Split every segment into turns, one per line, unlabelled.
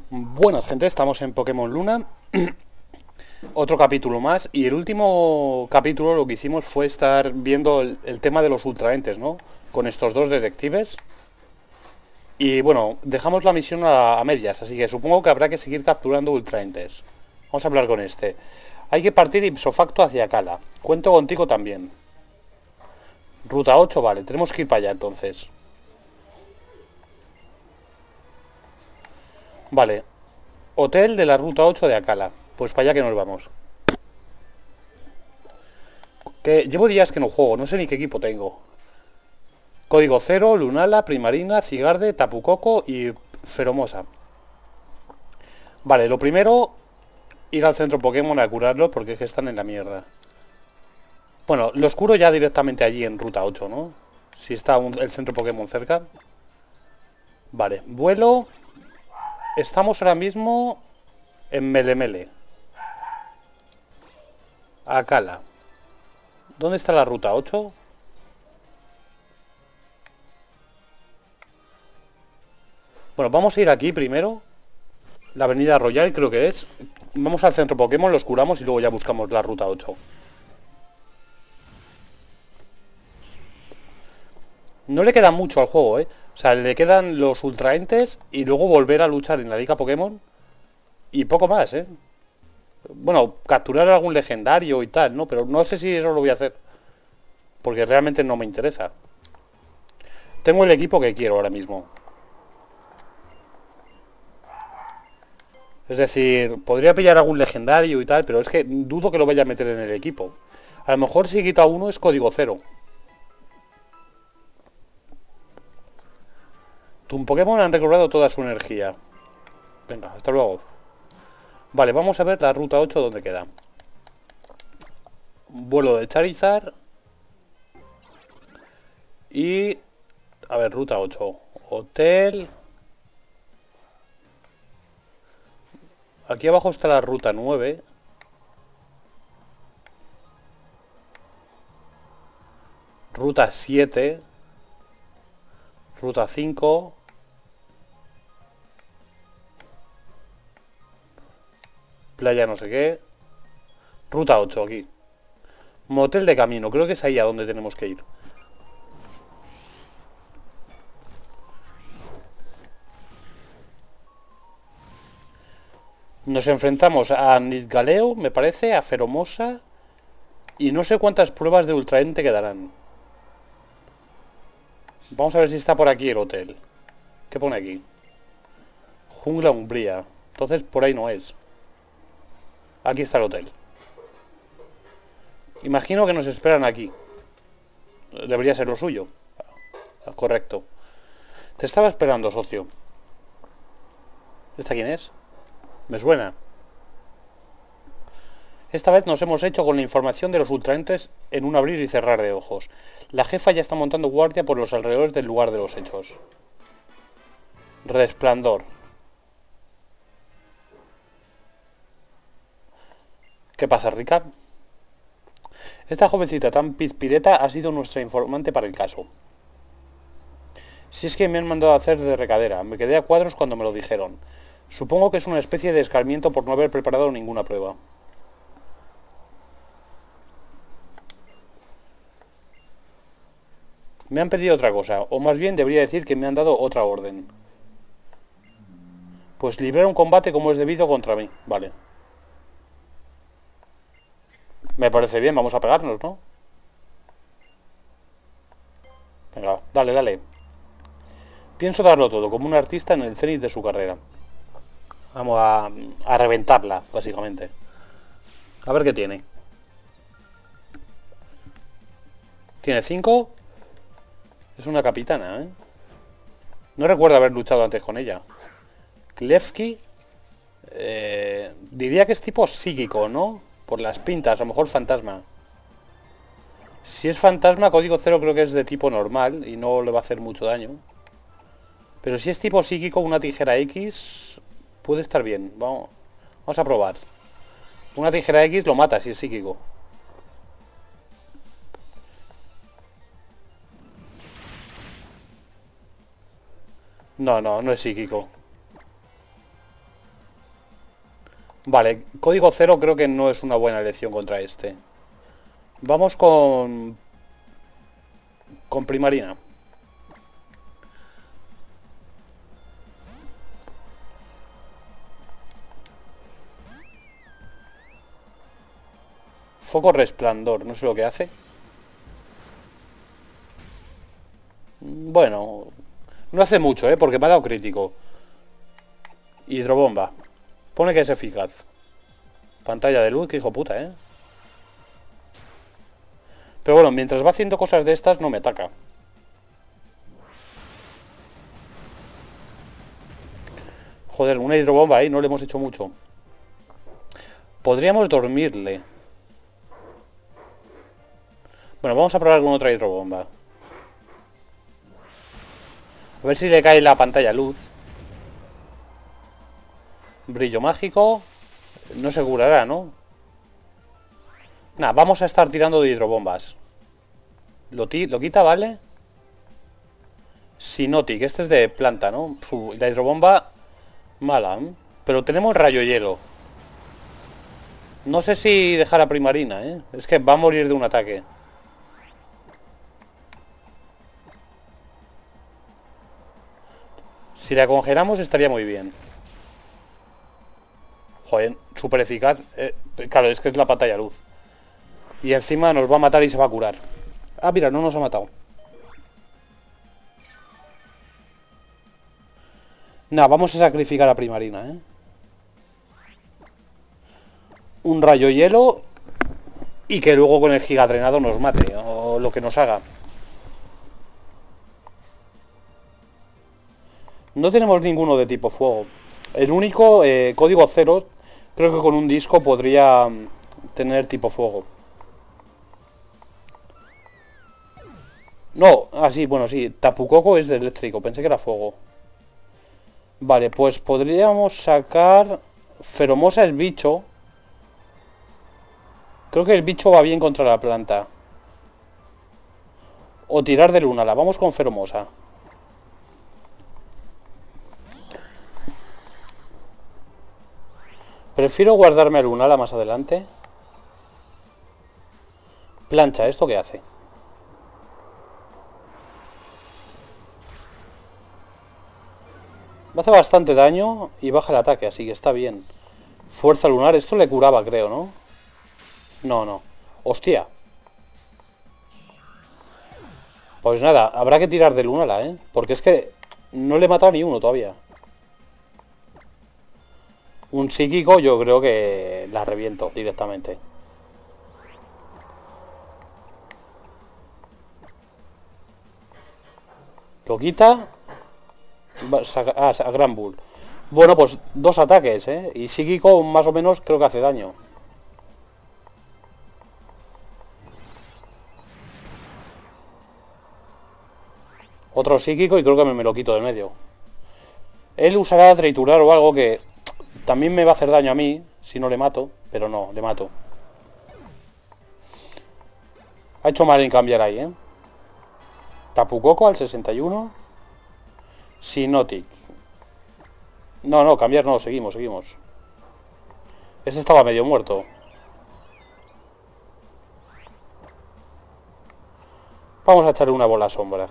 Buenas gente, estamos en Pokémon Luna. Otro capítulo más. Y el último capítulo lo que hicimos fue estar viendo el tema de los ultraentes, ¿no? Con estos dos detectives. Y bueno, dejamos la misión a medias, así que supongo que habrá que seguir capturando ultraentes. Vamos a hablar con este. Hay que partir ipso facto hacia Cala. Cuento contigo también. Ruta 8, vale, tenemos que ir para allá entonces. Vale, hotel de la ruta 8 de Acala. Pues para allá que nos vamos. Que llevo días que no juego, no sé ni qué equipo tengo. Código Cero, Lunala, Primarina, Cigarde, Tapucoco y Feromosa. Vale, lo primero, ir al centro Pokémon a curarlos porque es que están en la mierda. Bueno, los curo ya directamente allí en Ruta 8, ¿no? Si está el centro Pokémon cerca. Vale, vuelo. Estamos ahora mismo en Melemele. Acala. ¿Dónde está la Ruta 8? Bueno, vamos a ir aquí primero. La avenida Royal creo que es. Vamos al centro Pokémon, los curamos y luego ya buscamos la Ruta 8. No le queda mucho al juego, ¿eh? O sea, le quedan los ultraentes y luego volver a luchar en la Liga Pokémon y poco más, ¿eh? Bueno, capturar algún legendario y tal, ¿no? Pero no sé si eso lo voy a hacer, porque realmente no me interesa. Tengo el equipo que quiero ahora mismo. Es decir, podría pillar algún legendario y tal, pero es que dudo que lo vaya a meter en el equipo. A lo mejor si quita uno es código cero. Tu Pokémon han recobrado toda su energía. Venga, hasta luego. Vale, vamos a ver la ruta 8 donde queda. Vuelo de Charizard. Y... A ver, ruta 8. Hotel. Aquí abajo está la ruta 9. Ruta 7. Ruta 5. Playa no sé qué. Ruta 8 aquí. Motel de camino. Creo que es ahí a donde tenemos que ir. Nos enfrentamos a Nidgaleo, me parece, a Feromosa. Y no sé cuántas pruebas de ultraente quedarán. Vamos a ver si está por aquí el hotel. ¿Qué pone aquí? Jungla Umbría. Entonces por ahí no es. Aquí está el hotel. Imagino que nos esperan aquí. Debería ser lo suyo. Correcto. Te estaba esperando, socio. ¿Esta quién es? Me suena. Esta vez nos hemos hecho con la información de los ultraentes en un abrir y cerrar de ojos. La jefa ya está montando guardia por los alrededores del lugar de los hechos. Resplandor. ¿Qué pasa, Rica? Esta jovencita tan pizpireta ha sido nuestra informante para el caso. Si es que me han mandado a hacer de recadera, me quedé a cuadros cuando me lo dijeron. Supongo que es una especie de escarmiento por no haber preparado ninguna prueba. Me han pedido otra cosa, o más bien debería decir que me han dado otra orden. Pues librar un combate como es debido contra mí, vale. Me parece bien, vamos a pegarnos, ¿no? Venga, dale, dale. Pienso darlo todo, como un artista en el cenit de su carrera. Vamos a reventarla, básicamente. A ver qué tiene. Tiene 5. Es una capitana, ¿eh? No recuerdo haber luchado antes con ella. Klefki. Diría que es tipo psíquico, ¿no? Por las pintas, a lo mejor fantasma. Si es fantasma, código cero creo que es de tipo normal y no le va a hacer mucho daño. Pero si es tipo psíquico, una tijera X puede estar bien. Vamos a probar. Una tijera X lo mata si es psíquico. No, no, no es psíquico. Vale, código cero creo que no es una buena elección contra este. Vamos con Primarina. Foco resplandor, no sé lo que hace. Bueno, no hace mucho, porque me ha dado crítico. Hidrobomba. Pone que es eficaz. Pantalla de luz, que hijo puta, Pero bueno, mientras va haciendo cosas de estas, no me ataca. Joder, una hidrobomba ahí, no le hemos hecho mucho. Podríamos dormirle. Bueno, vamos a probar con otra hidrobomba. A ver si le cae la pantalla luz. Brillo mágico. No se curará, ¿no? Nada, vamos a estar tirando de hidrobombas. Lo quita, ¿vale? Sinotic, este es de planta, ¿no? La hidrobomba mala, ¿eh? Pero tenemos rayo hielo. No sé si dejar a Primarina, Es que va a morir de un ataque. Si la congelamos estaría muy bien. Joder, súper eficaz. Claro, es que es la pantalla luz. Y encima nos va a matar y se va a curar. Ah, mira, no nos ha matado. Nada, vamos a sacrificar a Primarina, Un rayo hielo y que luego con el gigadrenado nos mate, o lo que nos haga. No tenemos ninguno de tipo fuego. El único, código cero, creo que con un disco podría tener tipo fuego. No, sí, bueno, sí, Tapu Koko es de eléctrico, pensé que era fuego. Vale, pues podríamos sacar... Feromosa es bicho. Creo que el bicho va bien contra la planta. O tirar de Lunala, vamos con Feromosa. Prefiero guardarme a Lunala más adelante. Plancha, ¿esto qué hace? Me hace bastante daño y baja el ataque, así que está bien. Fuerza lunar, esto le curaba, creo, ¿no? No, no. Hostia. Pues nada, habrá que tirar de Lunala, Porque es que no le he matado ni uno todavía. Un psíquico yo creo que la reviento directamente. Lo quita. A Gran Bull. Bueno, pues dos ataques, Y psíquico más o menos creo que hace daño. Otro psíquico y creo que me lo quito de medio. Él usará triturar o algo que también me va a hacer daño a mí si no le mato, pero no, le mato. Ha hecho mal en cambiar ahí, Tapu Koko al 61. Sinotic. No, no, cambiar no, seguimos. Ese estaba medio muerto. Vamos a echarle una bola sombra.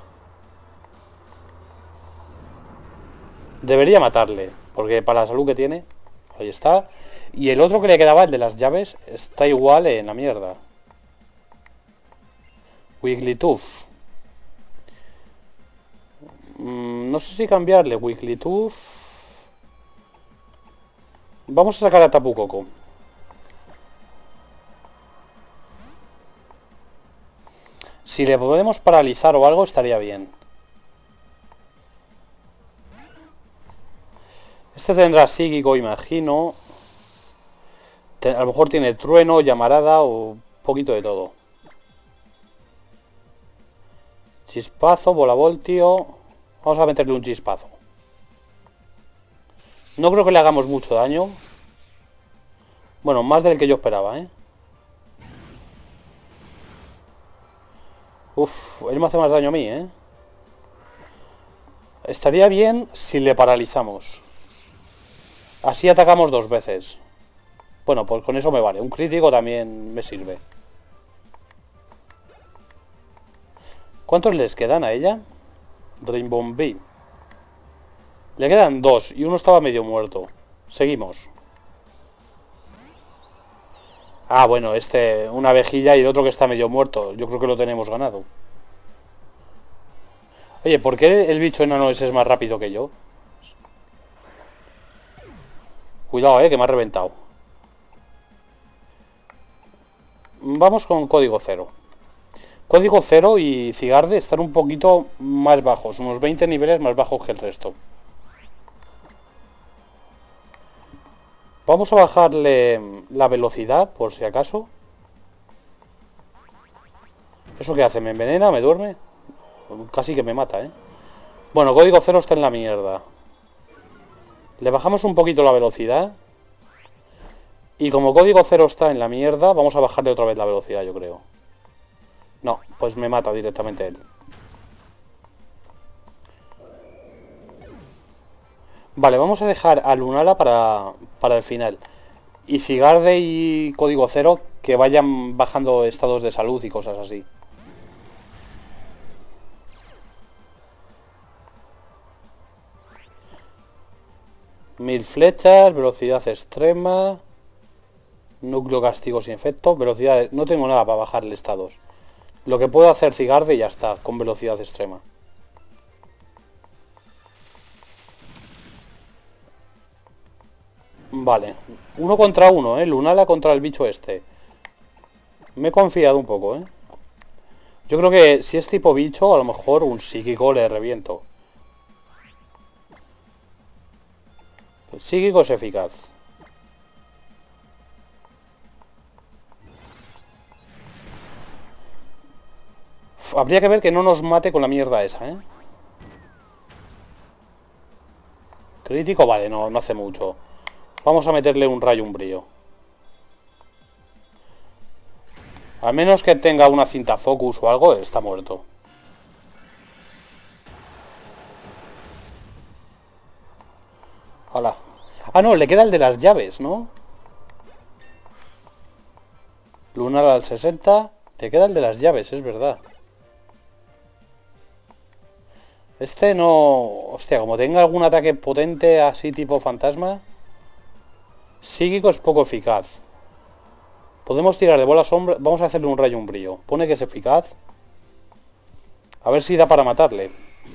Debería matarle, porque para la salud que tiene. Ahí está. Y el otro que le quedaba, el de las llaves, está igual en la mierda. Wigglytuff. No sé si cambiarle Wigglytuff. Vamos a sacar a Tapu Koko. Si le podemos paralizar o algo estaría bien. Este tendrá psíquico, imagino. A lo mejor tiene trueno, llamarada o un poquito de todo. Chispazo, volavoltio. Vamos a meterle un chispazo. No creo que le hagamos mucho daño. Bueno, más del que yo esperaba, Uf, él me hace más daño a mí, Estaría bien si le paralizamos. Así atacamos dos veces. Bueno, pues con eso me vale. Un crítico también me sirve. ¿Cuántos les quedan a ella? Rainbow Bee. Le quedan 2 y uno estaba medio muerto. Seguimos. Ah, bueno, una vejilla y el otro que está medio muerto. Yo creo que lo tenemos ganado. Oye, ¿por qué el bicho enano ese es más rápido que yo? Cuidado, que me ha reventado. Vamos con código cero. Código cero y Cigarde están un poquito más bajos, unos 20 niveles más bajos que el resto. Vamos a bajarle la velocidad, por si acaso. ¿Eso qué hace? ¿Me envenena? ¿Me duerme? Casi que me mata, ¿eh? Bueno, código cero está en la mierda. Le bajamos un poquito la velocidad. Y como código cero está en la mierda, vamos a bajarle otra vez la velocidad, yo creo. No, pues me mata directamente él. Vale, vamos a dejar a Lunala para el final. Y Cigarde y código cero que vayan bajando estados de salud y cosas así. Mil flechas, velocidad extrema, núcleo castigo sin efecto, velocidad... No tengo nada para bajarle estados. Lo que puedo hacer Cigarde y ya está, con velocidad extrema. Vale, uno contra uno, Lunala contra el bicho este. Me he confiado un poco, Yo creo que si es tipo bicho, a lo mejor un psíquico le reviento. El psíquico es eficaz. Habría que ver que no nos mate con la mierda esa, Crítico, vale, no hace mucho. Vamos a meterle un rayo umbrío. A menos que tenga una cinta focus o algo, está muerto. Hola. Ah, no, le queda el de las llaves, ¿no? Lunar al 60. Te queda el de las llaves, es verdad. Este no... Hostia, como tenga algún ataque potente así tipo fantasma... Psíquico es poco eficaz. Podemos tirar de bola sombra... Vamos a hacerle un rayo umbrío. Pone que es eficaz. A ver si da para matarle.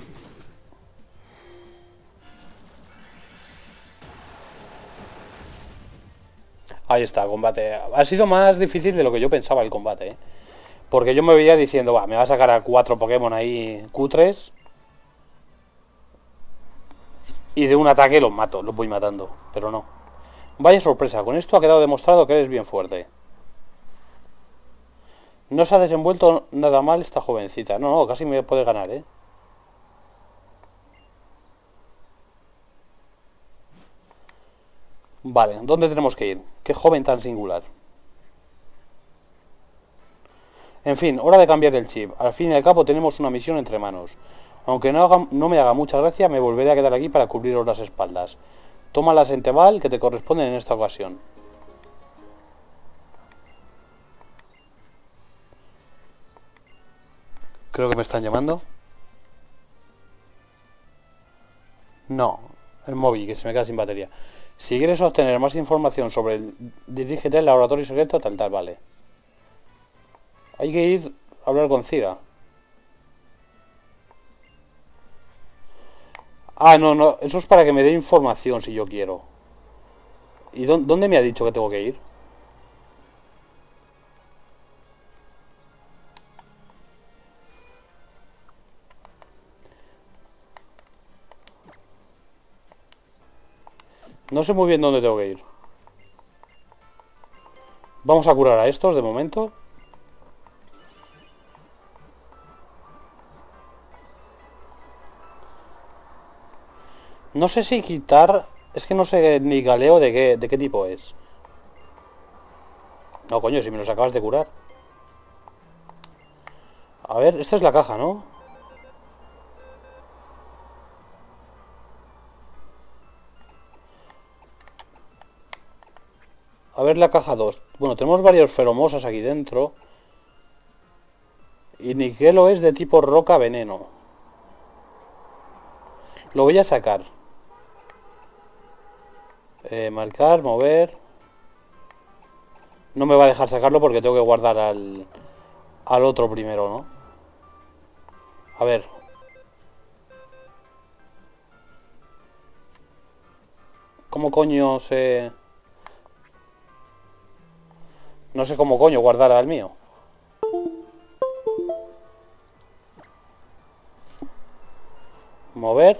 Ahí está, combate. Ha sido más difícil de lo que yo pensaba el combate, Porque yo me veía diciendo, va, me va a sacar a 4 Pokémon ahí cutres. Y de un ataque los mato, los voy matando. Pero no. Vaya sorpresa, con esto ha quedado demostrado que eres bien fuerte. No se ha desenvuelto nada mal esta jovencita. No, casi me puede ganar, Vale, ¿dónde tenemos que ir? Qué joven tan singular. En fin, hora de cambiar el chip. Al fin y al cabo tenemos una misión entre manos. Aunque no me haga mucha gracia, me volveré a quedar aquí para cubriros las espaldas. Toma las Entebal que te corresponden en esta ocasión. Creo que me están llamando. No, el móvil, que se me queda sin batería. Si quieres obtener más información sobre dirígete al laboratorio secreto, tal, vale. Hay que ir a hablar con Cira. Ah, no, eso es para que me dé información si yo quiero. ¿Y dónde me ha dicho que tengo que ir? No sé muy bien dónde tengo que ir. Vamos a curar a estos de momento. No sé si quitar... Es que no sé ni galeo de qué tipo es. No, coño, si me los acabas de curar. A ver, esta es la caja, ¿no? A ver la caja 2. Bueno, tenemos varios feromosas aquí dentro. Y Nigelo es de tipo roca veneno. Lo voy a sacar. Marcar, mover. No me va a dejar sacarlo porque tengo que guardar al otro primero, ¿no? A ver. ¿Cómo coño se...? No sé cómo coño guardar al mío. Mover.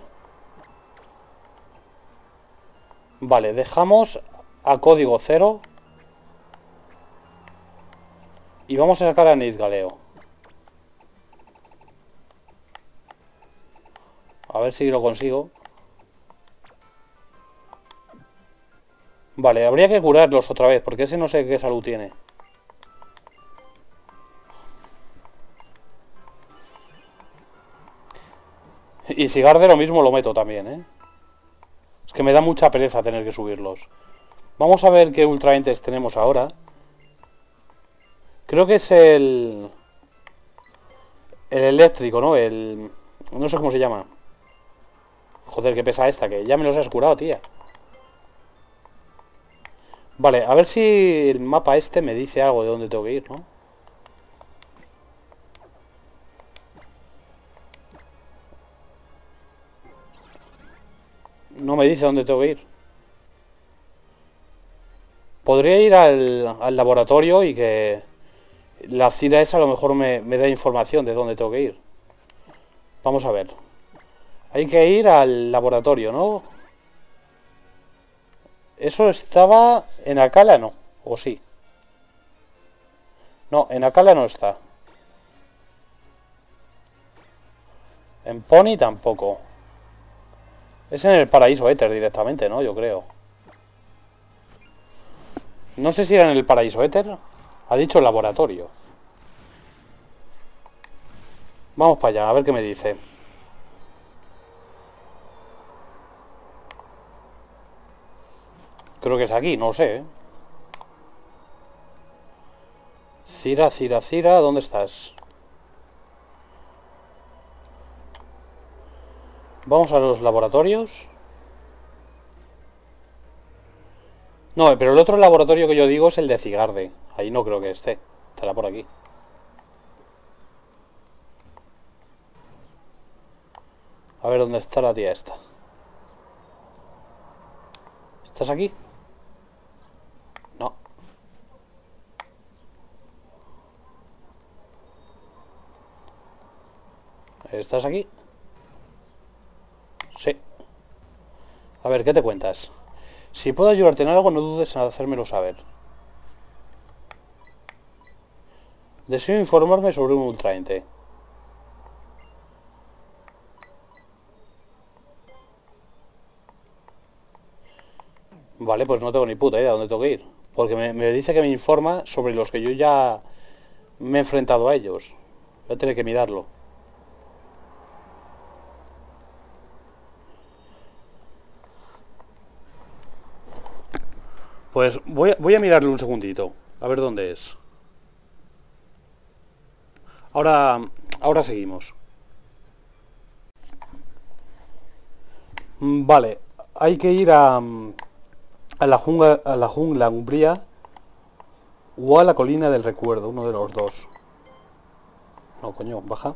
Vale, dejamos a código 0. Y vamos a sacar a Nidgaleo. A ver si lo consigo. Vale, habría que curarlos otra vez, porque ese no sé qué salud tiene. Y Sigarde lo mismo lo meto también, ¿eh? Es que me da mucha pereza tener que subirlos. Vamos a ver qué ultraentes tenemos ahora. Creo que es el eléctrico, ¿no? No sé cómo se llama. Joder, qué pesa esta, que ya me los has curado, tía. Vale, a ver si el mapa este me dice algo de dónde tengo que ir, ¿no? No me dice dónde tengo que ir. Podría ir al laboratorio y que la Cira esa a lo mejor me da información de dónde tengo que ir. Vamos a ver. Hay que ir al laboratorio, ¿no? Eso estaba en Akala, ¿no? ¿O sí? No, en Akala no está. En Pony tampoco. Es en el paraíso éter directamente, ¿no? Yo creo. No sé si era en el paraíso éter. Ha dicho laboratorio. Vamos para allá, a ver qué me dice. Creo que es aquí, no sé, ¿eh? Cira, Cira, Cira, ¿dónde estás? Vamos a los laboratorios. No, pero el otro laboratorio que yo digo es el de Cigarde. Ahí no creo que esté. Estará por aquí. A ver dónde está la tía esta. ¿Estás aquí? No. ¿Estás aquí? Sí. A ver, ¿qué te cuentas? Si puedo ayudarte en algo, no dudes en hacérmelo saber. Deseo informarme sobre un ultraente. Vale, pues no tengo ni puta idea de dónde tengo que ir. Porque me dice que me informa sobre los que yo ya me he enfrentado a ellos. Voy a tener que mirarlo. Pues voy a mirarlo un segundito. A ver dónde es. Ahora seguimos. Vale, hay que ir a la jungla umbría o a la colina del recuerdo, uno de los dos. No, coño, baja.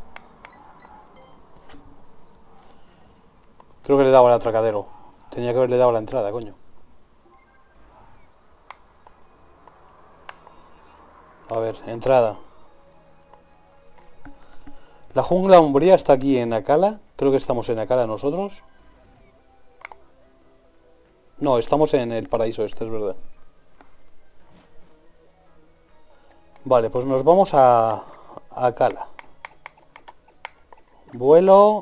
Creo que le he dado al atracadero. Tenía que haberle dado a la entrada, coño. A ver, entrada. La jungla umbría está aquí en Akala. Creo que estamos en Akala nosotros. No, estamos en el paraíso este, es verdad. Vale, pues nos vamos a Akala. Vuelo.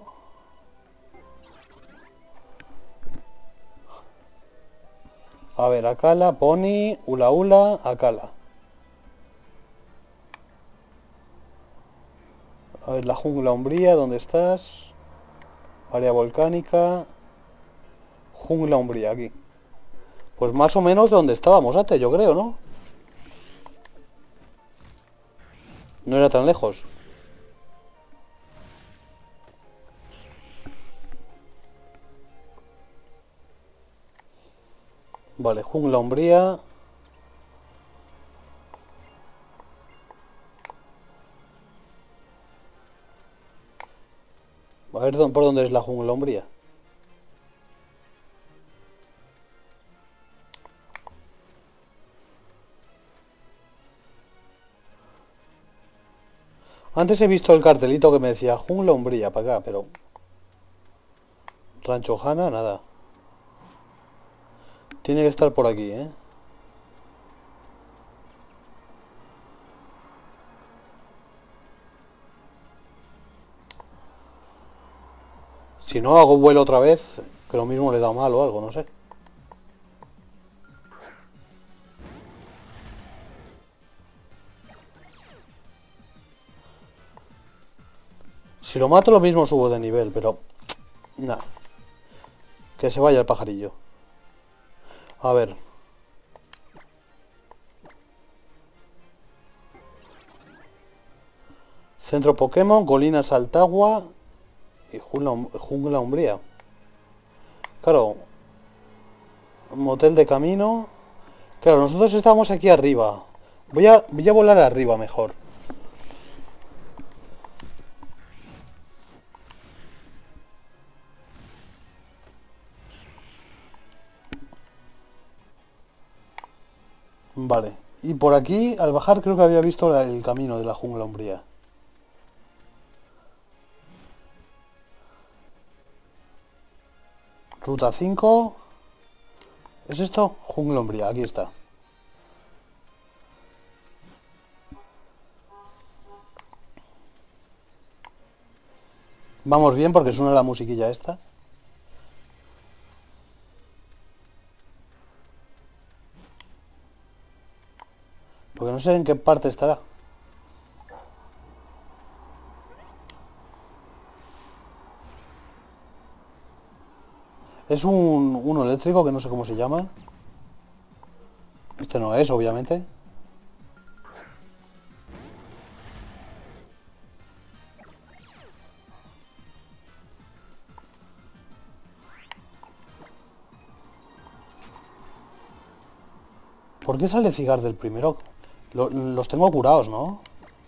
A ver, Akala, Pony, Ula Ula, Akala. A ver, la jungla umbría, ¿dónde estás? Área volcánica. Jungla umbría, aquí. Pues más o menos donde estábamos antes, yo creo, ¿no? No era tan lejos. Vale, jungla umbría. A ver por dónde es la jungla umbría. Antes he visto el cartelito que me decía jungla umbría para acá, pero... Rancho Hanna, nada. Tiene que estar por aquí, ¿eh? Si no hago vuelo otra vez, que lo mismo le da mal o algo, no sé. Si lo mato lo mismo subo de nivel, pero... Nada. Que se vaya el pajarillo. A ver. Centro Pokémon, Colinas Altagua y jungla umbría. Claro, motel de camino. Claro, nosotros estamos aquí arriba. Voy a volar arriba mejor. Vale. Y por aquí, al bajar, creo que había visto el camino de la jungla umbría. Ruta 5. ¿Es esto? Jungla umbría, aquí está. Vamos bien porque suena la musiquilla esta. Porque no sé en qué parte estará. Es uno eléctrico que no sé cómo se llama. Este no es, obviamente. ¿Por qué sale Cigar del primero? Los tengo curados, ¿no?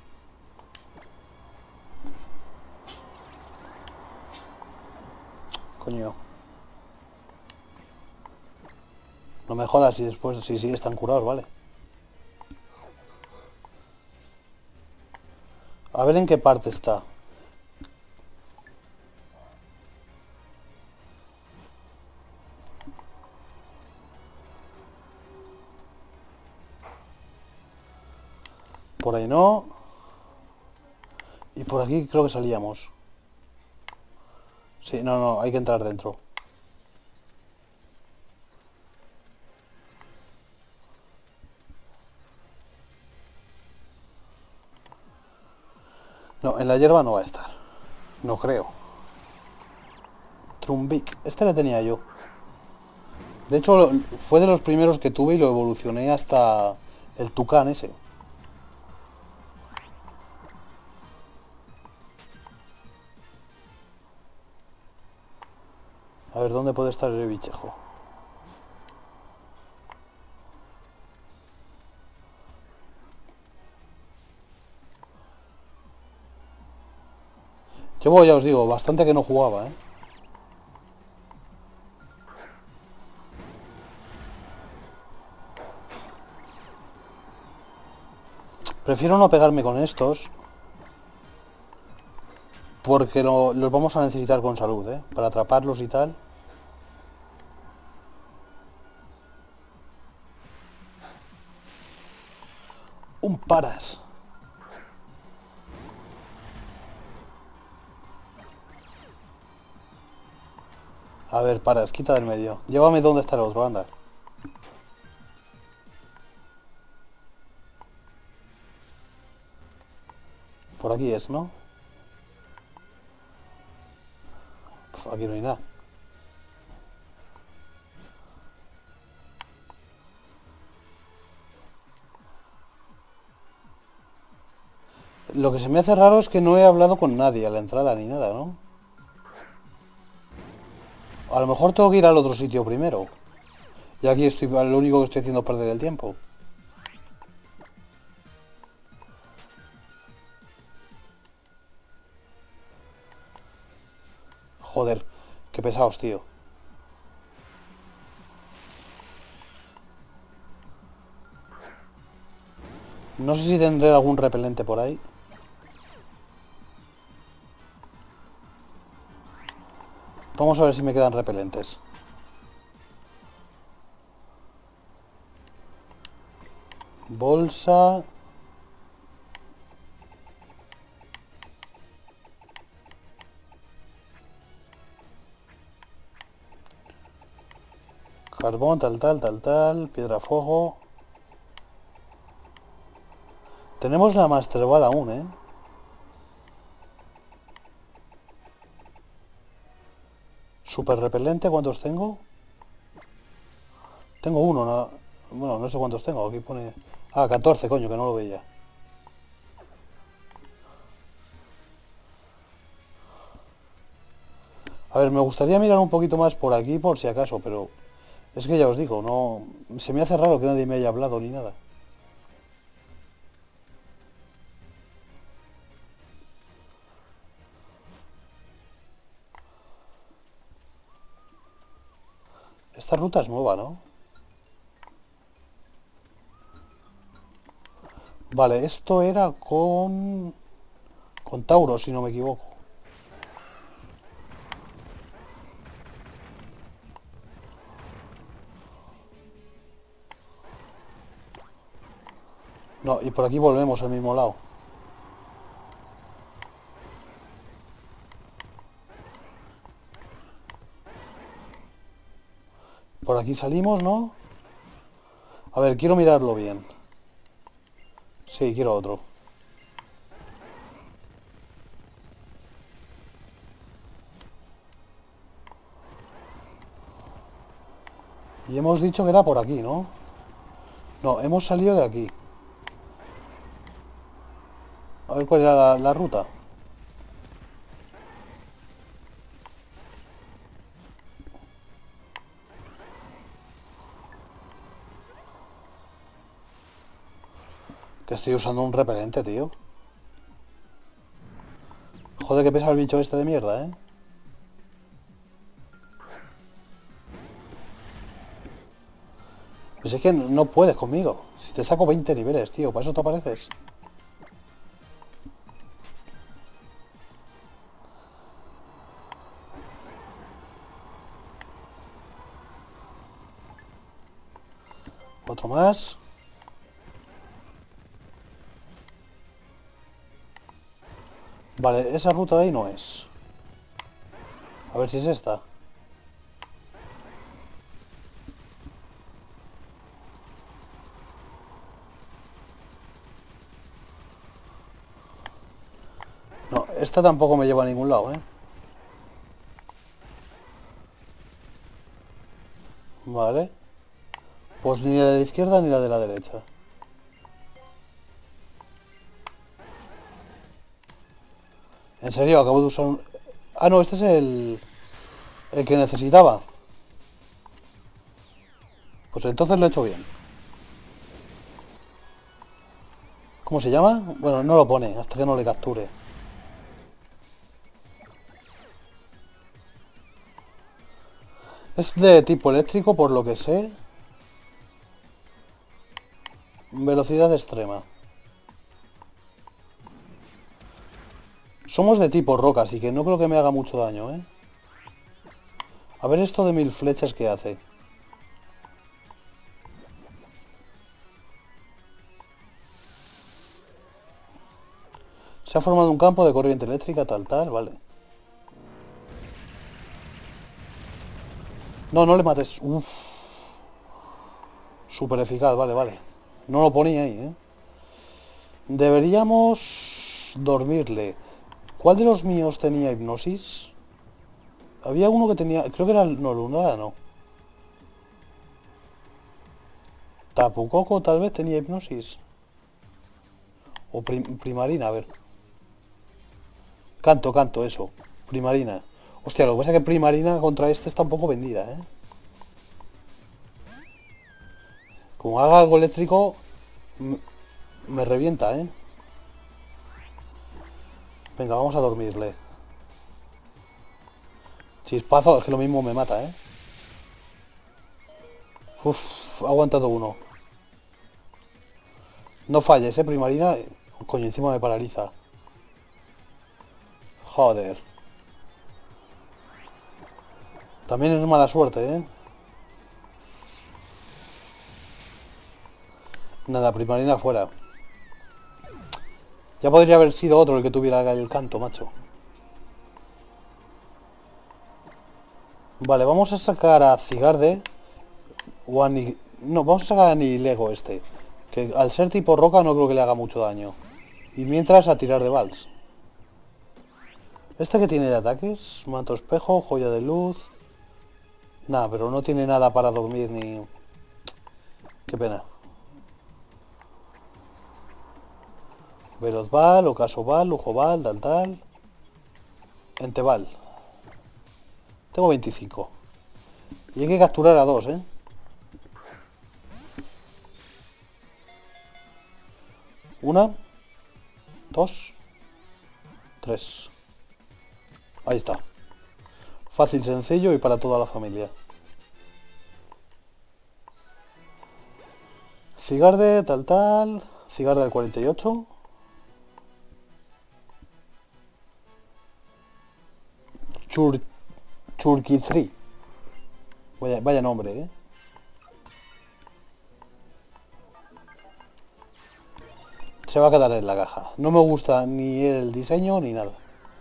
Coño. No me jodas si después, sí, están curados, vale. A ver en qué parte está. Por ahí no. Y por aquí creo que salíamos. Sí, no, hay que entrar dentro. No, en la hierba no va a estar. No creo. Trumbic. Este le tenía yo. De hecho, fue de los primeros que tuve y lo evolucioné hasta el tucán ese. A ver, ¿dónde puede estar el bichejo? Llevo, ya os digo, bastante que no jugaba, ¿eh? Prefiero no pegarme con estos. Porque los vamos a necesitar con salud, ¿eh? Para atraparlos y tal. Un paras. A ver, paras, quita del medio. Llévame donde está el otro, anda. Por aquí es, ¿no? Uf, aquí no hay nada. Lo que se me hace raro es que no he hablado con nadie a la entrada ni nada, ¿no? A lo mejor tengo que ir al otro sitio primero. Y aquí estoy, lo único que estoy haciendo es perder el tiempo. Joder, qué pesados, tío. No sé si tendré algún repelente por ahí. Vamos a ver si me quedan repelentes. Bolsa. Carbón, tal. Piedra fuego. Tenemos la Master Ball aún, ¿eh? Super repelente, ¿cuántos tengo? Tengo uno, no, bueno, no sé cuántos tengo, aquí pone... Ah, 14, coño, que no lo veía. A ver, me gustaría mirar un poquito más por aquí por si acaso, pero... Es que ya os digo, no... Se me hace raro que nadie me haya hablado ni nada. Esta ruta es nueva, ¿no? Vale, esto era con... Con Tauro, si no me equivoco. No, y por aquí volvemos al mismo lado. Por aquí salimos, ¿no? A ver, quiero mirarlo bien. Sí, quiero otro. Y hemos dicho que era por aquí, ¿no? No, hemos salido de aquí. A ver cuál era la ruta. Que estoy usando un repelente, tío. Joder, que pesa el bicho este de mierda, ¿eh? Pues es que no puedes conmigo. Si te saco 20 niveles, tío, ¿para eso te apareces? Otro más. Vale, esa ruta de ahí no es. A ver si es esta. No, esta tampoco me lleva a ningún lado, ¿eh? Vale. Pues ni la de la izquierda ni la de la derecha. En serio, acabo de usar un... Ah, no, este es el que necesitaba. Pues entonces lo he hecho bien. ¿Cómo se llama? Bueno, no lo pone, hasta que no le capture. Es de tipo eléctrico, por lo que sé. Velocidad extrema. Somos de tipo roca, así que no creo que me haga mucho daño, ¿eh? A ver esto de 1000 flechas que hace. Se ha formado un campo de corriente eléctrica, tal, vale. No, no le mates. Uf. Súper eficaz, vale. No lo ponía ahí, ¿eh? Deberíamos dormirle. ¿Cuál de los míos tenía hipnosis? Había uno que tenía... Creo que era... No, Lunara no. Tapu Koko tal vez tenía hipnosis. O Primarina, a ver. Canto, eso. Primarina. Hostia, lo que pasa es que Primarina contra este está un poco vendida, ¿eh? Como haga algo eléctrico, me revienta, ¿eh? Venga, vamos a dormirle. Chispazo, es que lo mismo me mata, ¿eh? Uf, ha aguantado uno. No falles, Primarina. Coño, encima me paraliza. Joder. También es mala suerte, ¿eh? Nada, Primarina fuera. Ya podría haber sido otro el que tuviera el canto, macho. Vale, vamos a sacar a Cigarde. O a No, vamos a sacar a Nihilego este. Que al ser tipo roca no creo que le haga mucho daño. Y mientras a tirar de vals. ¿Este que tiene de ataques? Manto espejo, joya de luz. Nada, pero no tiene nada para dormir ni... Qué pena. Veloz Val, Ocaso Val, Lujo Val, tal. Enteval. Tengo 25. Y hay que capturar a dos, ¿eh? Una. Dos. Tres. Ahí está. Fácil, sencillo y para toda la familia. Cigarde, tal. Cigarde del 48. Churkithri. Vaya nombre, ¿eh? Se va a quedar en la caja. No me gusta ni el diseño ni nada.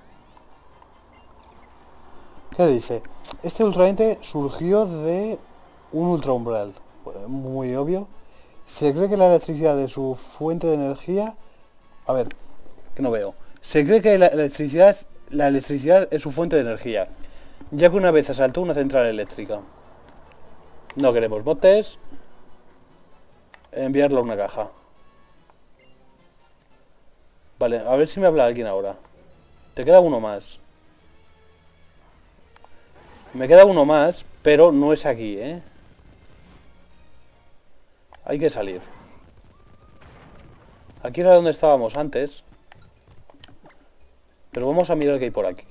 ¿Qué dice? Este ultraente surgió de un ultraumbral. Muy obvio. Se cree que la electricidad de su fuente de energía... A ver, que no veo. Se cree que la electricidad es su fuente de energía, ya que una vez asaltó una central eléctrica. No queremos botes. Enviarlo a una caja. Vale, a ver si me habla alguien ahora. Te queda uno más. Me queda uno más, pero no es aquí, ¿eh? Hay que salir. Aquí era donde estábamos antes. Pero vamos a mirar qué hay por aquí.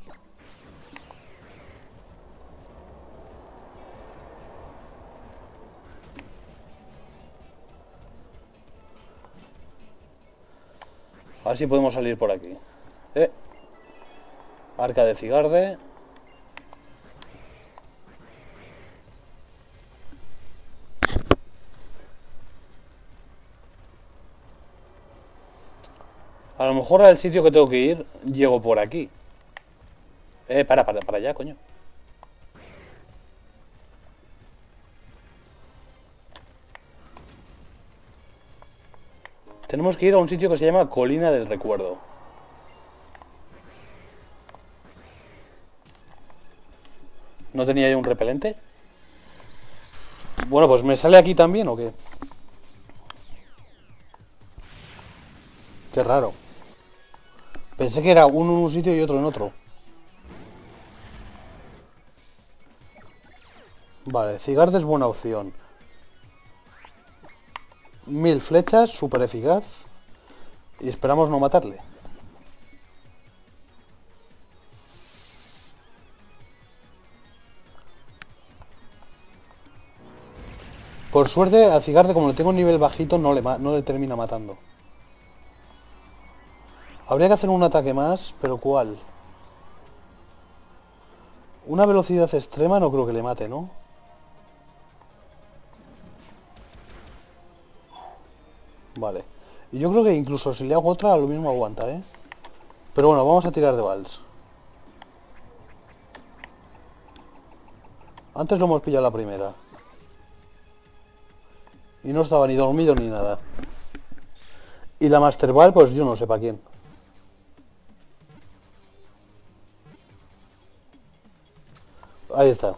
A ver si podemos salir por aquí. Arca de Cigarde. A lo mejor al sitio que tengo que ir, llego por aquí. Para allá, coño. Tenemos que ir a un sitio que se llama Colina del Recuerdo. ¿No tenía yo un repelente? Bueno, pues ¿me sale aquí también o qué? Qué raro. Pensé que era uno en un sitio y otro en otro. Vale, Cigarde es buena opción. 1000 flechas, súper eficaz. Y esperamos no matarle. Por suerte, al Cigarde, como le tengo un nivel bajito, no le termina matando. Habría que hacer un ataque más, pero ¿cuál? Una velocidad extrema no creo que le mate, ¿no? Vale. Y yo creo que incluso si le hago otra, lo mismo aguanta, ¿eh? Pero bueno, vamos a tirar de vals. Antes lo hemos pillado la primera. Y no estaba ni dormido ni nada. Y la Master Ball, pues yo no sé para quién. Ahí está.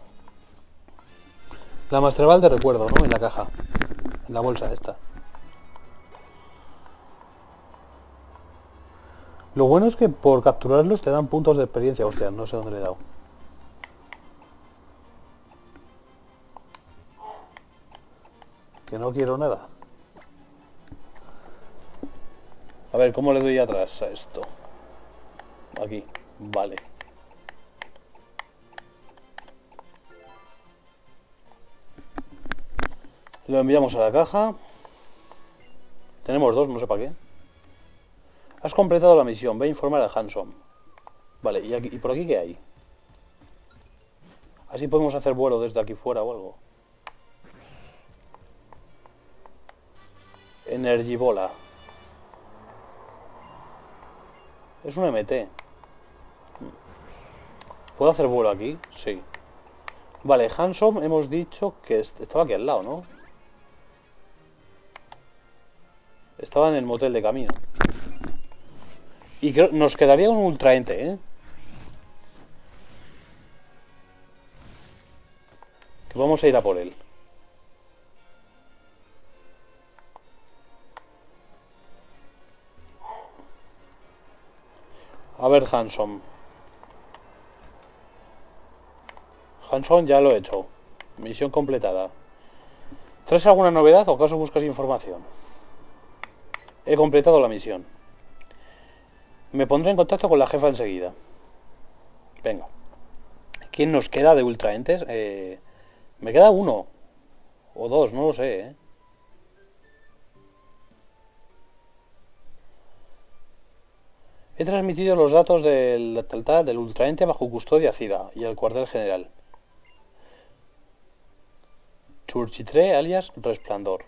La Master Ball de recuerdo, ¿no? En la caja. En la bolsa esta. Lo bueno es que por capturarlos te dan puntos de experiencia. Hostia, no sé dónde le he dado. Que no quiero nada. A ver, ¿cómo le doy atrás a esto? Aquí, vale. Lo enviamos a la caja. Tenemos dos, no sé para qué. Has completado la misión, ve a informar a Hanson. Vale, ¿y por aquí qué hay? Así podemos hacer vuelo desde aquí fuera o algo. Energibola. Es un MT. ¿Puedo hacer vuelo aquí? Sí. Vale, Hanson hemos dicho que estaba aquí al lado, ¿no? Estaba en el motel de camino. Y creo, nos quedaría un ultraente, ¿eh? Que vamos a ir a por él. A ver, Hanson. Hanson ya lo he hecho. Misión completada. ¿Traes alguna novedad o acaso buscas información? He completado la misión. Me pondré en contacto con la jefa enseguida. Venga. ¿Quién nos queda de ultraentes? Me queda uno. O dos, no lo sé, ¿eh? He transmitido los datos del ultraente bajo custodia CIDA y al cuartel general. Churchitré alias Resplandor.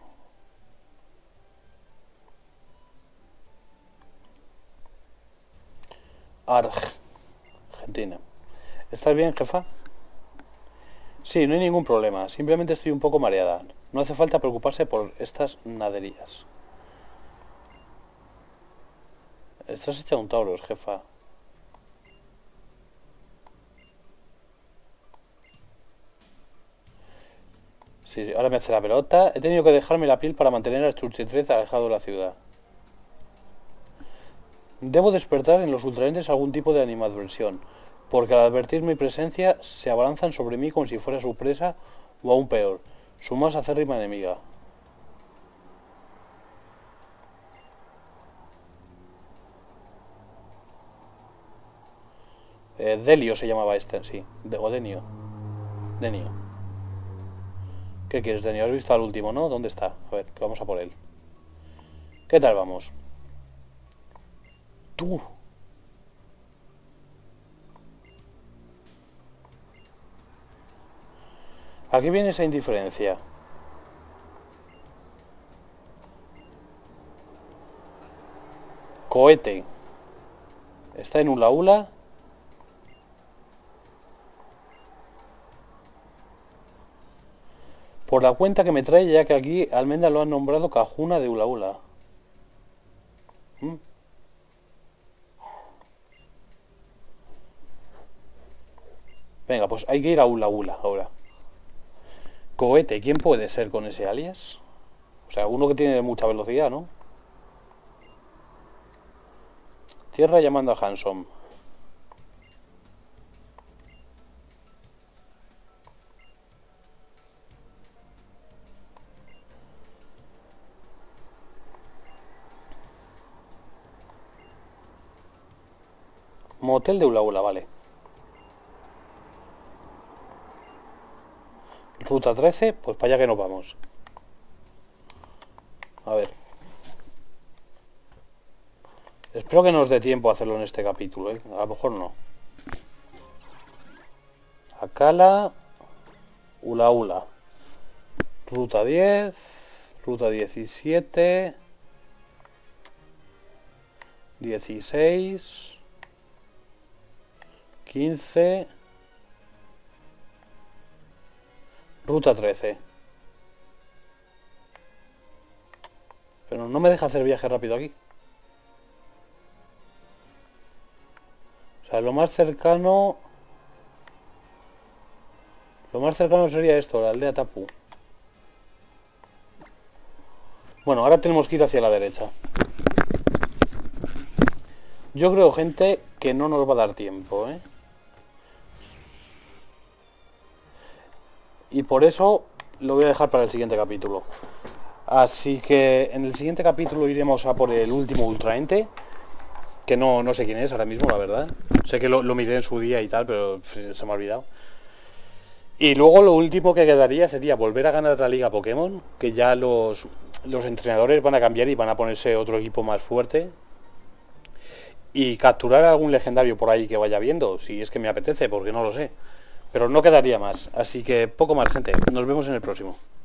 Arg. Argentina. ¿Estás bien, jefa? Sí, no hay ningún problema. Simplemente estoy un poco mareada. No hace falta preocuparse por estas naderías. Estás hecha un Tauros, jefa. Sí, ahora me hace la pelota. He tenido que dejarme la piel para mantener al Churchitré alejado de la ciudad. Debo despertar en los ultraentes algún tipo de animadversión, porque al advertir mi presencia se abalanzan sobre mí como si fuera su presa o aún peor, su más acérrima enemiga. Delio se llamaba este, sí. O Denio. Denio. ¿Qué quieres, Denio? ¿Has visto al último, no? ¿Dónde está? A ver, que vamos a por él. ¿Qué tal vamos? Tú. Aquí viene esa indiferencia. Cohete. Está en Ula Ula. Por la cuenta que me trae, ya que aquí Almenda lo han nombrado Cajuna de Ula Ula. ¿Mm? Venga, pues hay que ir a Ula Ula ahora. Cohete, ¿quién puede ser con ese alias? O sea, uno que tiene mucha velocidad, ¿no? Tierra llamando a Hanson. Motel de Ula Ula, vale. Ruta 13, pues para allá que nos vamos. A ver. Espero que nos dé tiempo a hacerlo en este capítulo, ¿eh? A lo mejor no. Akala, Ula Ula. Ruta 10, ruta 17, 16, 15, ruta 13. Pero no me deja hacer viaje rápido aquí. O sea, lo más cercano... Lo más cercano sería esto, la aldea Tapu. Bueno, ahora tenemos que ir hacia la derecha. Yo creo, gente, que no nos va a dar tiempo, ¿eh? Y por eso lo voy a dejar para el siguiente capítulo. Así que en el siguiente capítulo iremos a por el último ultraente, que no sé quién es ahora mismo, la verdad. Sé que lo miré en su día y tal, pero se me ha olvidado. Y luego lo último que quedaría sería volver a ganar la Liga Pokémon, que ya los entrenadores van a cambiar y van a ponerse otro equipo más fuerte. Y capturar algún legendario por ahí que vaya viendo, si es que me apetece, porque no lo sé. Pero no quedaría más. Así que poco más, gente. Nos vemos en el próximo.